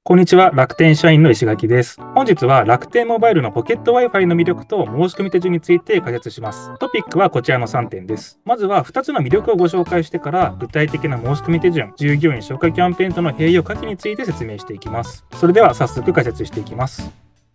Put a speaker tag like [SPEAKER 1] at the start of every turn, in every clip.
[SPEAKER 1] こんにちは、楽天社員の石垣です。本日は楽天モバイルのポケット Wi-Fi の魅力と申し込み手順について解説します。トピックはこちらの3点です。まずは2つの魅力をご紹介してから、具体的な申し込み手順、従業員紹介キャンペーンとの併用可否について説明していきます。それでは早速解説していきます。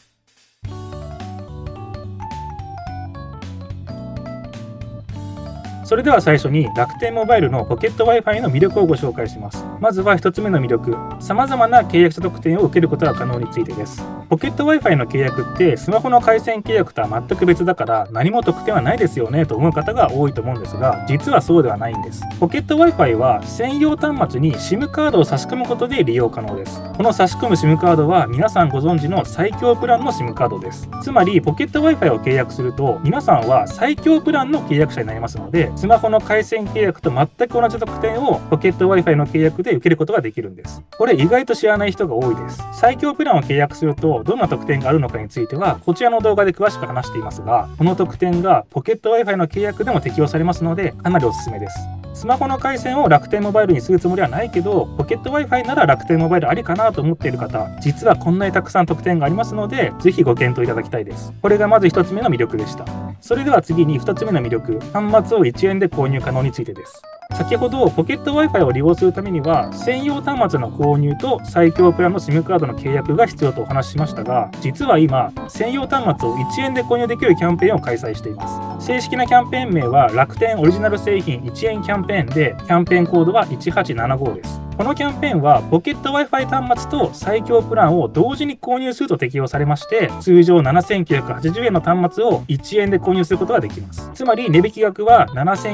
[SPEAKER 1] それでは最初に楽天モバイルのポケット Wi-Fi の魅力をご紹介します。まずは1つ目の魅力、様々な契約者特典を受けることが可能についてです。ポケット Wi-Fi の契約ってスマホの回線契約とは全く別だから何も特典はないですよねと思う方が多いと思うんですが、実はそうではないんです。ポケット Wi-Fi は専用端末に SIM カードを差し込むことで利用可能です。この差し込む SIM カードは皆さんご存知の最強プランの SIM カードです。つまりポケット Wi-Fi を契約すると皆さんは最強プランの契約者になりますので、スマホの回線契約と全く同じ特典をポケット Wi-Fi の契約で受けることができるんです。これ意外と知らない人が多いです。最強プランを契約するとどんな特典があるのかについてはこちらの動画で詳しく話していますが、この特典がポケット Wi-Fi の契約でも適用されますのでかなりおすすめです。スマホの回線を楽天モバイルにするつもりはないけど、ポケット Wi-Fi なら楽天モバイルありかなと思っている方、実はこんなにたくさん特典がありますので、ぜひご検討いただきたいです。これがまず1つ目の魅力でした。それでは次に2つ目の魅力、端末を1円で購入可能についてです。先ほどポケット Wi-Fi を利用するためには専用端末の購入と最強プランの SIM カードの契約が必要とお話ししましたが、実は今専用端末を1円で購入できるキャンペーンを開催しています。正式なキャンペーン名は楽天オリジナル製品1円キャンペーンで、キャンペーンコードは1875です。このキャンペーンはポケット Wi-Fi 端末と最強プランを同時に購入すると適用されまして、通常7980円の端末を1円で購入することができます。つまり値引き額は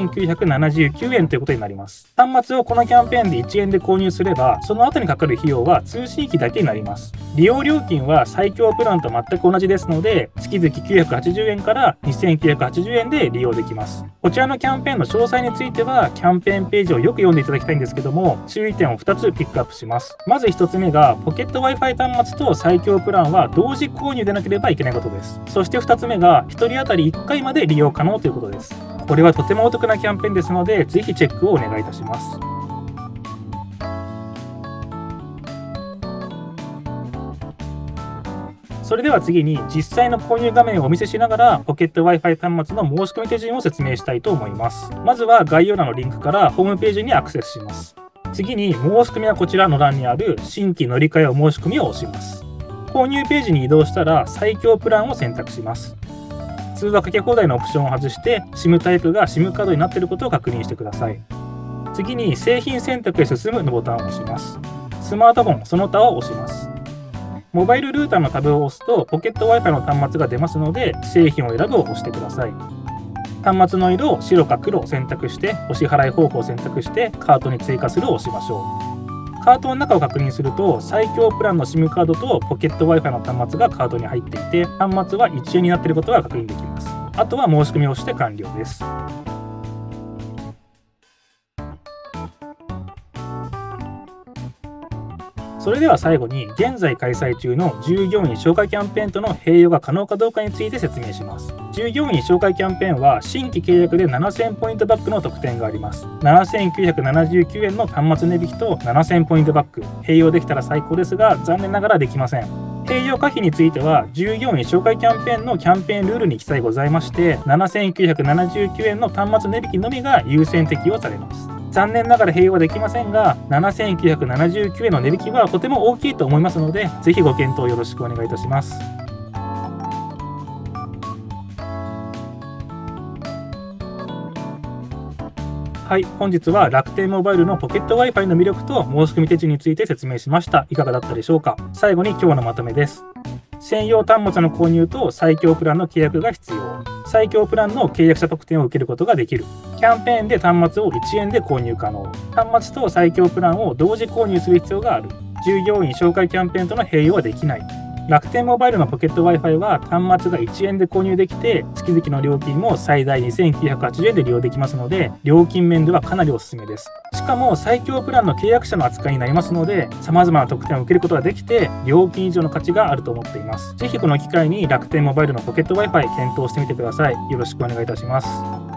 [SPEAKER 1] 7979円ということになります。端末をこのキャンペーンで1円で購入すれば、その後にかかる費用は通信費だけになります。利用料金は最強プランと全く同じですので、月々980円から2980円で利用できます。こちらのキャンペーンの詳細についてはキャンペーンページをよく読んでいただきたいんですけども、注意点を2つピックアップします。まず1つ目がポケット Wi-Fi 端末と最強プランは同時購入でなければいけないことです。そして2つ目が1人当たり1回まで利用可能ということです。これはとてもお得なキャンペーンですので、ぜひチェックをお願いいたします。それでは次に実際の購入画面をお見せしながらポケット Wi-Fi 端末の申し込み手順を説明したいと思います。まずは概要欄のリンクからホームページにアクセスします。次に申し込みはこちらの欄にある新規乗り換えお申し込みを押します。購入ページに移動したら最強プランを選択します。通話かけ放題のオプションを外して SIM タイプが SIM カードになっていることを確認してください。次に製品選択へ進むのボタンを押します。スマートフォンその他を押します。モバイルルーターのタブを押すとポケット Wi-Fi の端末が出ますので、製品を選ぶを押してください。端末の色を白か黒を選択してお支払い方法を選択してカートに追加するを押しましょう。カートの中を確認すると最強プランの SIM カードとポケット Wi-Fi の端末がカートに入っていて、端末は1円になっていることが確認できます。あとは申し込みを押して完了です。それでは最後に現在開催中の従業員紹介キャンペーンとの併用が可能かどうかについて説明します。従業員紹介キャンペーンは新規契約で7000ポイントバックの特典があります。7979円の端末値引きと7000ポイントバック、併用できたら最高ですが残念ながらできません。併用可否については従業員紹介キャンペーンのキャンペーンルールに記載ございまして、7979円の端末値引きのみが優先適用されます。残念ながら併用はできませんが、7979円の値引きはとても大きいと思いますので、ぜひご検討よろしくお願いいたします。はい、本日は楽天モバイルのポケット Wi-Fi の魅力と申し込み手順について説明しました。いかがだったでしょうか。最後に今日のまとめです。専用端末の購入と最強プランの契約が必要。最強プランの契約者特典を受けることができる。キャンペーンで端末を1円で購入可能。端末と最強プランを同時購入する必要がある。従業員紹介キャンペーンとの併用はできない。楽天モバイルのポケット Wi-Fi は端末が1円で購入できて、月々の料金も最大2980円で利用できますので、料金面ではかなりおすすめです。しかも最強プランの契約者の扱いになりますので、様々な特典を受けることができて、料金以上の価値があると思っています。ぜひこの機会に楽天モバイルのポケット Wi-Fi 検討してみてください。よろしくお願いいたします。